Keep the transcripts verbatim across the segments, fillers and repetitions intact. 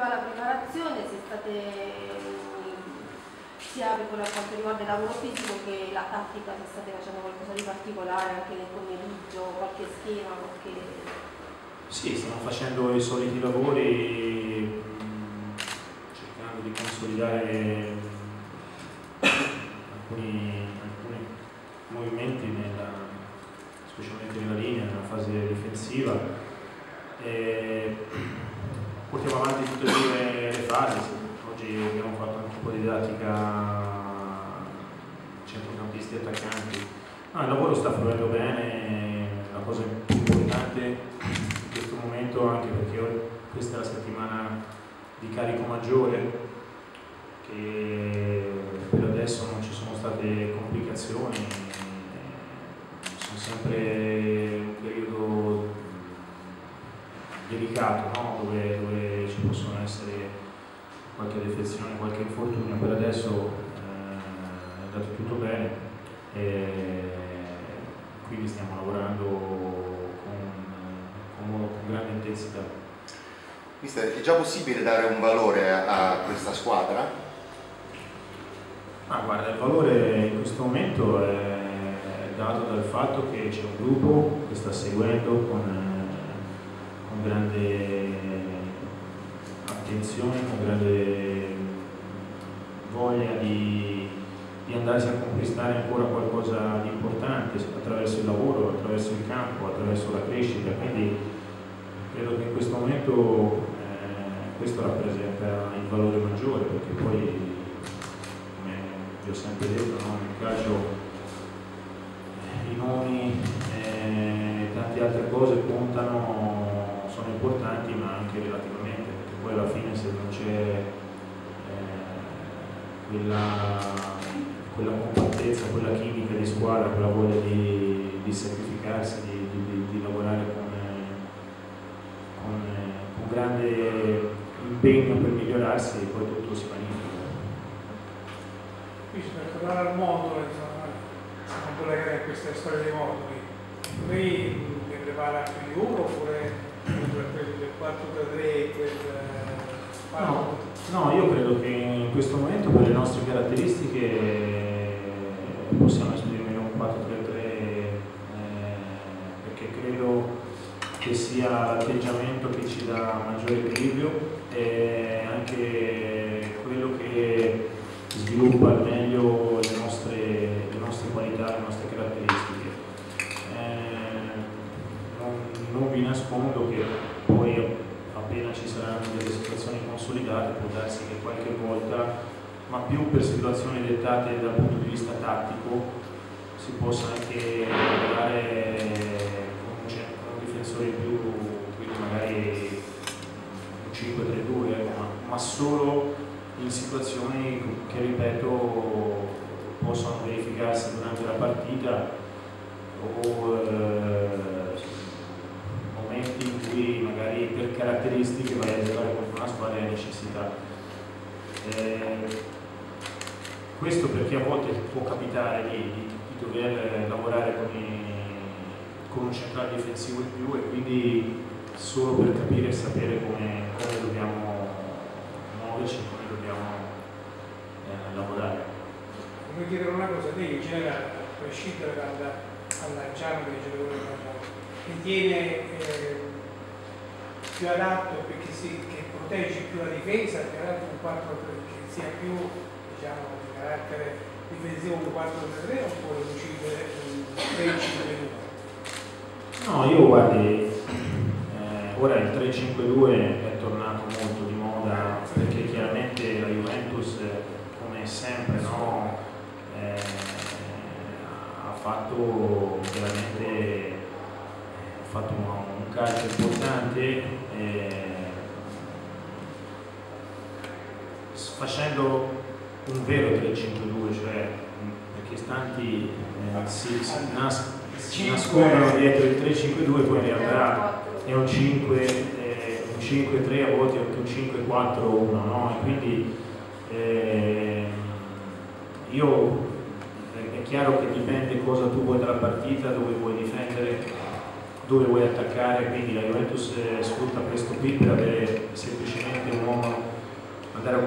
fa la preparazione, se state sia per quanto riguarda il lavoro fisico che la tattica, se state facendo qualcosa di particolare anche nel pomeriggio, qualche schema, qualche... Sì, stiamo facendo i soliti lavori, cercando di consolidare alcuni, alcuni movimenti, nella, specialmente nella linea, nella fase difensiva. E portiamo avanti tutte e due le fasi. Oggi abbiamo fatto anche un po' di didattica centrocampisti e attaccanti. No, il lavoro sta fluendo bene, la cosa più importante in questo momento, anche perché questa è la settimana di carico maggiore, che per adesso non ci sono state complicazioni, sono sempre un periodo delicato, no? dove, dove ci possono essere qualche defezione, qualche infortunio. Per adesso eh, è andato tutto bene e quindi stiamo lavorando con, con, con grande intensità. Mister, è già possibile dare un valore a, a questa squadra? Ah, guarda, il valore in questo momento è dato dal fatto che c'è un gruppo che sta seguendo con, con grande attenzione, con grande voglia di, di andarsi a conquistare ancora qualcosa di importante attraverso il lavoro, attraverso il campo, attraverso la crescita. Quindi credo che in questo momento eh, questo rappresenta il valore maggiore, perché poi, come vi ho sempre detto, no? Nel calcio eh, i nomi e eh, tante altre cose contano, sono importanti, ma anche relativamente, perché poi alla fine se non c'è eh, quella, quella compattezza, quella chimica di squadra, quella voglia di, di sacrificarsi, di, di, di lavorare con, con, con grande impegno per migliorarsi, e poi tutto si magnifica. Qui per tornare al modulo, insomma, siamo collegati a questa storia dei moduli. Lei ne prepara più di uno oppure quel quattro tre tre, quel no, no, io credo che in questo momento per le nostre caratteristiche possiamo esprimere un quattro tre tre eh, perché credo che sia l'atteggiamento che ci dà maggiore equilibrio e anche quello che sviluppa al meglio le nostre, le nostre qualità, le nostre caratteristiche. Eh, non, non vi nascondo che poi appena ci saranno delle situazioni consolidate può darsi che qualche volta, ma più per situazioni dettate dal punto di vista tattico, si possa anche lavorare con un, con un difensore in più, quindi magari un cinque tre due, ma, ma solo in situazioni che, ripeto, possono verificarsi durante la partita o eh, momenti in cui magari per caratteristiche vai a giocare contro una squadra di necessità. Eh, questo perché a volte può capitare di, di, di dover lavorare con, i, con un centrale difensivo in più, e quindi solo per capire e sapere come, come dobbiamo muoverci, come dobbiamo eh, lavorare. Come dire una cosa, lei in generale, a prescindere dal lanciare dei giocatori che tiene eh, più adatto, perché si, che protegge più la difesa, che un quattro tre, che sia più, diciamo, di carattere difensivo un quattro tre tre oppure un tre cinque due? No, io guardi, eh, ora il tre cinque due è tornato molto di moda, perché chiaramente la Juventus, come sempre, no, eh, ha fatto veramente ha fatto un, un calcio importante, eh, facendo un vero tre cinque due, cioè perché tanti eh, si, si, nas, si nascondono dietro il tre cinque due, poi in realtà è un cinque tre, a volte anche un cinque quattro uno, no? E quindi eh, io è chiaro che dipende cosa tu vuoi dalla partita, dove vuoi difendere, dove vuoi attaccare, quindi la Juventus eh, sfrutta questo qui per avere semplicemente un uomo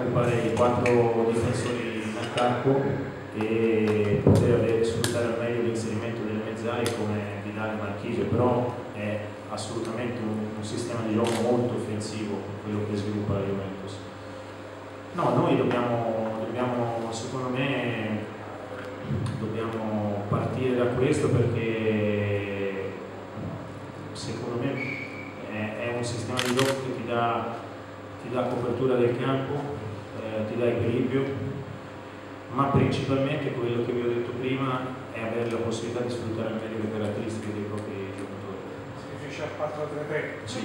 occupare i quattro difensori in attacco e poter avere, sfruttare al meglio l'inserimento delle mezzali come Vidal e Marchisio, però è assolutamente un, un sistema di gioco molto offensivo quello che sviluppa la Juventus. No, noi dobbiamo, dobbiamo secondo me dobbiamo partire da questo, perché secondo me è, è un sistema di gioco che ti dà, ti dà copertura del campo, eh, ti dà equilibrio, ma principalmente quello che vi ho detto prima è avere la possibilità di sfruttare al meglio le caratteristiche dei propri giocatori. Si riesce a quattro tre tre. Sì.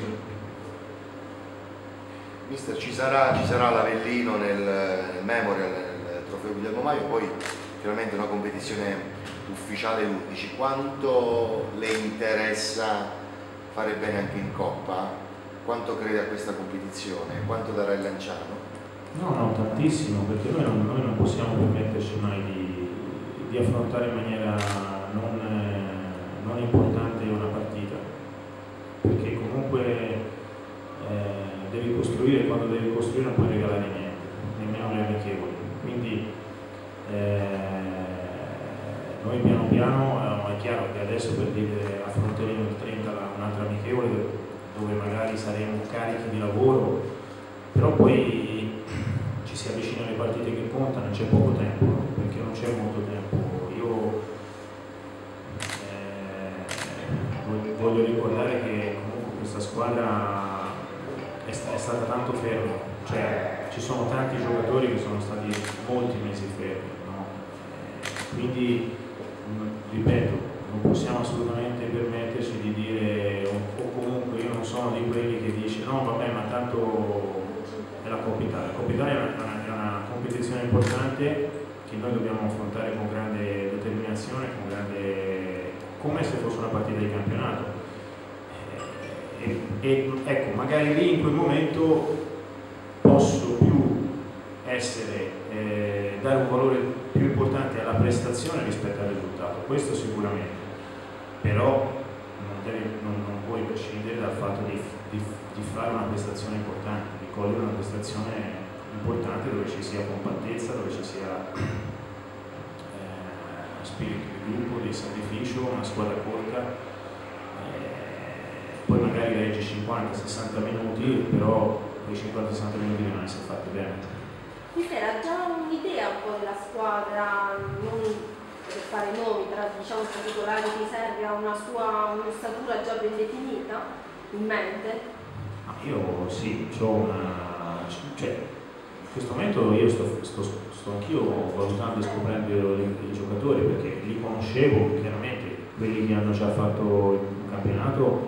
Mister, ci sarà, ci sarà l'Avellino nel, nel Memorial, nel trofeo Guglielmo Maio, poi chiaramente una competizione ufficiale undici. Quanto le interessa fare bene anche in Coppa? Quanto crede a questa competizione? Quanto darà il Lanciano? No, no, tantissimo, perché noi non, noi non possiamo permetterci mai di, di affrontare in maniera non, eh, non importante una partita, perché comunque eh, devi costruire, quando devi costruire non puoi regalare niente, nemmeno le amichevoli. Quindi eh, noi piano piano, eh, è chiaro che adesso per dire affronteremo il trenta un'altra amichevole dove magari saremo carichi di lavoro, però poi ci si avvicina alle partite che contano, c'è poco tempo, no? Perché non c'è molto tempo. Io eh, voglio ricordare che comunque questa squadra è, sta, è stata tanto ferma, cioè ci sono tanti giocatori che sono stati molti mesi fermi, no? Eh, quindi ripeto, non possiamo assolutamente permetterci di dire, o, o comunque io non sono di quelli che dice no vabbè ma tanto è la Coppa Italia. La Coppa Italia è una, è una competizione importante che noi dobbiamo affrontare con grande determinazione, con grande, come se fosse una partita di campionato. E, e ecco, magari lì in quel momento posso più essere, eh, dare un valore più importante alla prestazione rispetto al risultato, questo sicuramente, però non, deve, non, non puoi prescindere dal fatto di, di, di fare una prestazione importante, di cogliere una prestazione importante dove ci sia compattezza, dove ci sia eh, spirito di gruppo, di sacrificio, una squadra corta, eh, poi magari reggi cinquanta sessanta minuti, però quei cinquanta sessanta minuti devono essere fatti bene. Mister, ha già un'idea un po' della squadra, non per fare nomi, tra diciamo particolari che serve a una sua un'ossatura già ben definita in mente? Io sì, ho una, cioè, in questo momento io sto, sto, sto anch'io valutando e scoprendo i, i giocatori, perché li conoscevo chiaramente, quelli che hanno già fatto un campionato,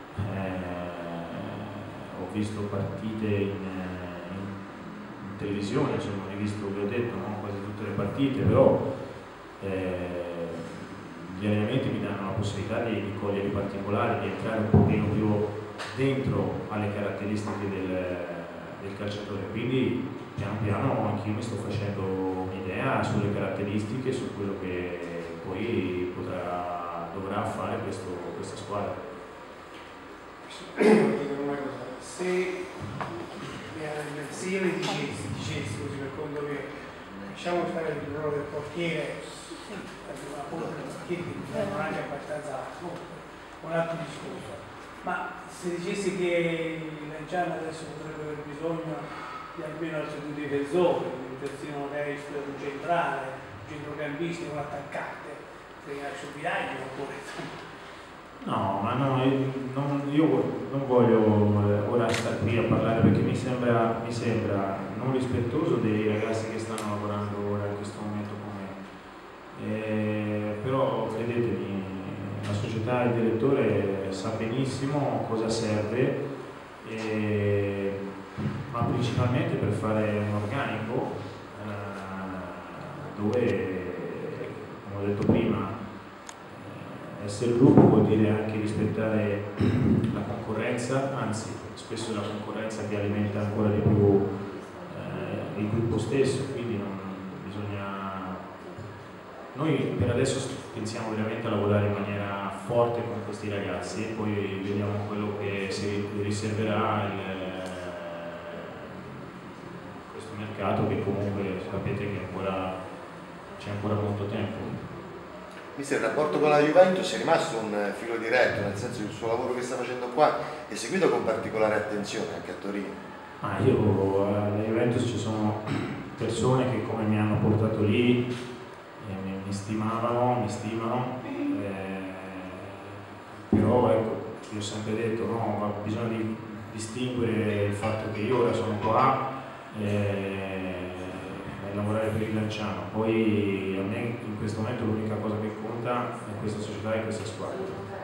eh, ho visto partite in, in, in televisione, insomma, ho rivisto, vi ho detto, no? Quasi tutte le partite, però eh, gli allenamenti mi danno la possibilità di, di cogliere i particolari, di entrare un pochino più dentro alle caratteristiche del, del calciatore, quindi piano piano anch'io mi sto facendo un'idea sulle caratteristiche, su quello che poi potrà, dovrà fare questo, questa squadra. Voglio dire una cosa, se, se io le dicessi, dicessi così per conto mio, lasciamo stare il ruolo del portiere, una cosa del portiere che non è anche abbastanza un altro discorso. Ma se dicessi che il Lanciano adesso potrebbe aver bisogno di almeno altri due difensori, un terzino destro, un centrale, un centrocampista e un attaccante, se lascio Biagio oppure... No, ma no, io non, io non voglio ora stare qui a parlare perché mi sembra, mi sembra non rispettoso dei ragazzi che stanno lavorando ora in questo momento con me. Eh, però credetemi, la società e il direttore sa benissimo cosa serve, eh, ma principalmente per fare un organico eh, dove, come ho detto prima, eh, essere gruppo vuol dire anche rispettare la concorrenza, anzi spesso è la concorrenza che alimenta ancora di più eh, il gruppo stesso, quindi non bisogna... Noi per adesso pensiamo veramente a lavorare in maniera forte con questi ragazzi e poi vediamo quello che si riserverà il, questo questo mercato, che comunque sapete che ancora c'è ancora molto tempo. Mister, il rapporto con la Juventus è rimasto un filo diretto, nel senso che il suo lavoro che sta facendo qua è seguito con particolare attenzione anche a Torino. Ah, io alla Juventus ci sono persone che come mi hanno portato lì eh, mi, mi stimavano, mi stimano, eh, però ecco, io ho sempre detto no, ma bisogna di distinguere il fatto che io ora sono qua eh, e lavorare per il Lanciano, poi a me in questo momento l'unica cosa che conta è questa società e questa squadra.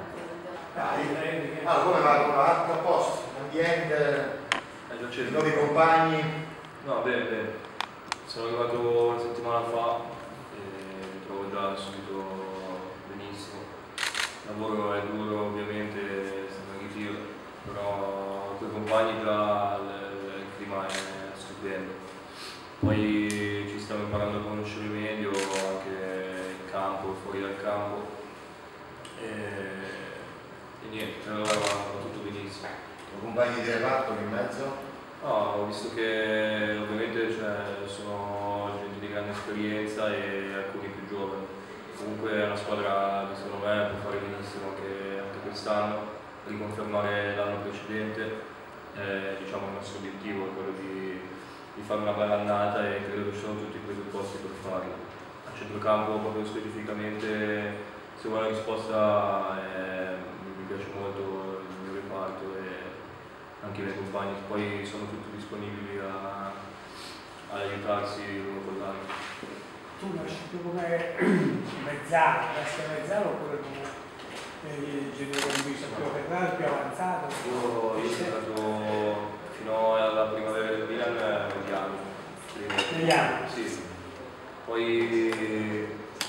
Ah, come va? Come va? A posto, ambiente, i nuovi compagni? No, bene, bene. Sono arrivato una settimana fa e mi trovo già subito benissimo. Il lavoro è duro ovviamente, sono in ritiro, però con i compagni già il, il clima è stupendo. Poi ci stiamo imparando a conoscere meglio anche in campo, fuori dal campo. E, e niente, per ora va tutto benissimo. Compagni di reparto in mezzo? No, ho visto che ovviamente cioè, sono gente di grande esperienza e alcuni più giovani. Comunque è una squadra che secondo me può fare benissimo anche, anche quest'anno, riconfermare l'anno precedente. Eh, diciamo il nostro obiettivo è quello di, di fare una bella annata e credo che ci sono tutti i presupposti per farlo. A centrocampo proprio specificamente, se vuoi una risposta, eh, mi piace molto il mio reparto e anche i miei compagni, poi sono tutti disponibili a, a aiutarsi l'uno con l'altro. Tu nasci più come mezzalo, nasci mezzalo oppure come eh, centrocampista più arretrato, più avanzato? Io, io sono stato fino alla primavera del Milan negli anni. Negli anni? Sì. Poi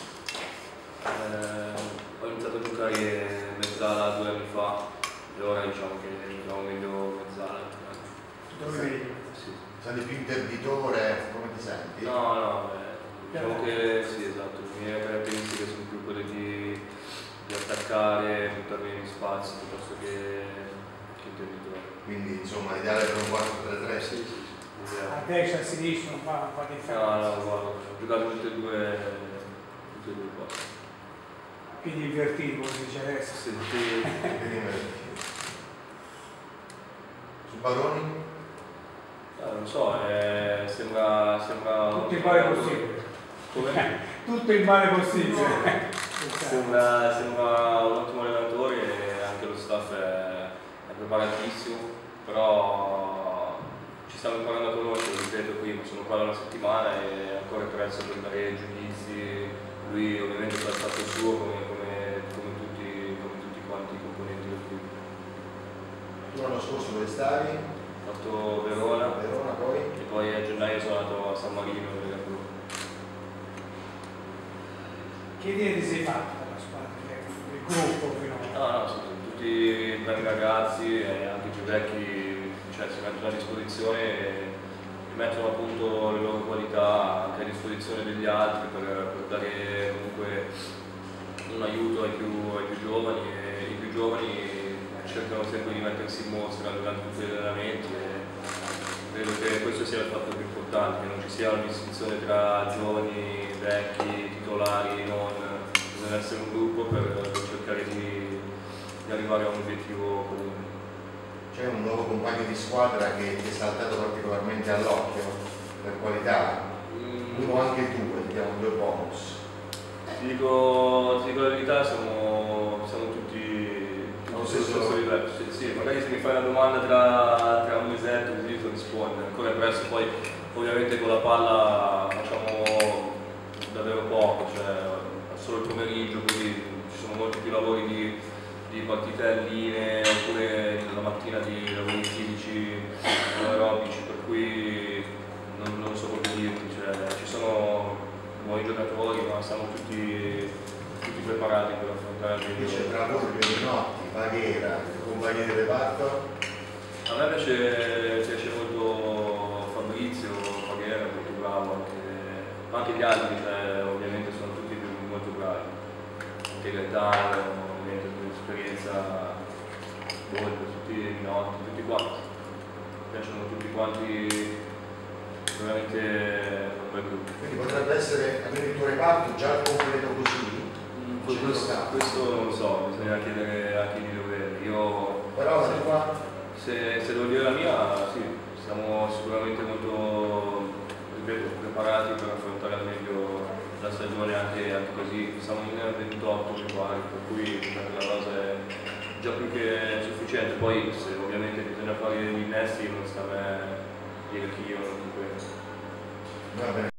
eh, ho iniziato a giocare mezzala due anni fa e ora diciamo che mi trovo meglio mezzala. Dove vedi? Sì. Senti più interditore, come ti senti? No, no, eh, diciamo che sì, esatto, le mie caratteristiche sono più quelle di, di attaccare, buttarmi negli spazi piuttosto che, che interditore. Quindi insomma ideale per un quattro tre tre? Sì, sì, sì. A destra e a sinistra non fa, non fa differenza. No, no, guarda, ho giocato tutte e due, tutte e due qua. Quindi invertito, come si dice adesso. Sì, sì. Su Baroni? Eh, non so, eh, sembra, sembra... Tutto il male possibile. Come? Tutto il male possibile. Sembra, sembra un ottimo allenatore e anche lo staff è, è preparatissimo, però ci stiamo imparando a conoscere, ripeto, qui sono qua da una settimana e ancora è presto per dare giudizi. Lui ovviamente fa il fatto suo come, come, come, tutti, come tutti quanti i componenti del club. Tu l'anno scorso dove stavi? Ho fatto Verona, Verona poi? e poi a gennaio sono andato a San Marino nel Gabru. Che idea ti sei fatto per la squadra, il gruppo finora? No, no, sono tutti bravi ragazzi e anche i più vecchi, cioè si mettono a disposizione e mettono appunto le loro qualità anche a disposizione degli altri per, per dare comunque un aiuto ai più, ai più giovani e i più giovani cercano sempre di mettersi in mostra durante tutti gli allenamenti e credo che questo sia il fatto più importante, che non ci sia una distinzione tra giovani, vecchi, titolari, non, bisogna essere un gruppo per, per cercare di, di arrivare a un obiettivo comune. C'è un nuovo compagno di squadra che ti è saltato particolarmente all'occhio per qualità? Mm. Uno anche due, diamo due bonus. Ti dico, ti dico la verità, siamo, siamo tutti allo stesso, stesso livello. Sì, sì, magari se mi fai una domanda tra, tra un mesetto così ti rispondo, ancora è presto, poi ovviamente con la palla facciamo davvero poco, cioè solo il pomeriggio, quindi ci sono molti più lavori di, di partitelline oppure la mattina di lavori fisici aerobici, per cui non, non so come dirti, cioè, ci sono buoni giocatori ma siamo tutti, tutti preparati per affrontare il Invece tra Borbio, Minotti, Baghera, compagni di reparto? A me piace, piace molto Fabrizio, Baghera, è molto bravo, anche, ma anche gli altri, cioè, ovviamente sono tutti molto bravi, anche Gaetano, ovviamente con l'esperienza, tutti Minotti, tutti quanti, mi piacciono tutti quanti sicuramente un bel gruppo. Quindi potrebbe essere almeno il tuo reparto già al completo così? Mm, questo, questo non lo so, bisogna chiedere a chi di dovere. Io però se, qua... se, se devo dire la mia, sì, siamo sicuramente molto, ripeto, preparati per affrontare al meglio la stagione anche, anche così. Siamo in ventotto uguali, per cui la cosa è già più che sufficiente. Poi se ovviamente bisogna fare gli innesti non sta a me dire chi io non chi questo. Va bene.